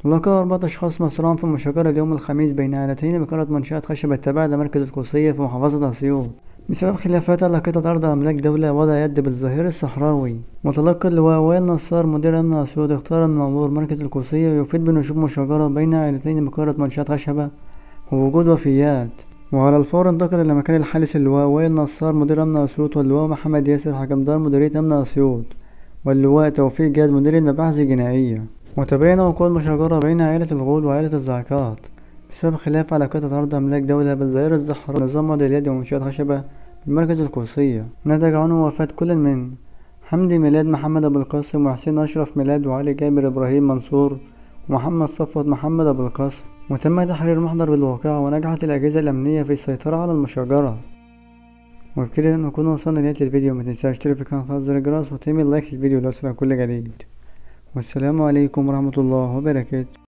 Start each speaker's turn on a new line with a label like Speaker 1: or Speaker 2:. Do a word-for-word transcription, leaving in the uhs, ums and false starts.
Speaker 1: لقى أربعة أشخاص مصرعا في مشاجرة اليوم الخميس بين عائلتين بقرية منشأة خشبة التابعة لمركز القوسية في محافظة أسيوط بسبب خلافات على قطعة أرض أملاك دولة وضع يد بالظهير الصحراوي. متلقي اللواء وائل نصار مدير أمن أسيوط اختار من مأمور مركز القوسية يفيد بنشوب مشاجرة بين عائلتين بقرية منشأة خشبة ووجود وفيات. وعلى الفور انتقل إلى مكان الحادث اللواء وائل نصار مدير أمن أسيوط واللواء محمد ياسر حكمدار مديرية أمن أسيوط واللواء توفيق جاد مدير المباحث الجنائية. وتبين وقوع المشاجرة بين عائلة الغول وعائلة الزعكاط بسبب خلاف على قطعة أرض أملاك دولة بالظهير الصحراوي نظام وضع اليد ومنشآت خشبة بالمركز القوسية، نتج عنه وفاة كل من حمدي ميلاد محمد أبو القاسم وحسين أشرف ميلاد وعلي جابر إبراهيم منصور ومحمد صفوت محمد أبو القاسم. وتم تحرير محضر بالواقعة ونجحت الأجهزة الأمنية في السيطرة على المشاجرة. وبكده نكون وصلنا لنهاية الفيديو، متنساش تشترك في القناة وتفعل زر الجرس وتعمل لايك للفيديو ليصلك كل جديد. والسلام عليكم ورحمة الله وبركاته.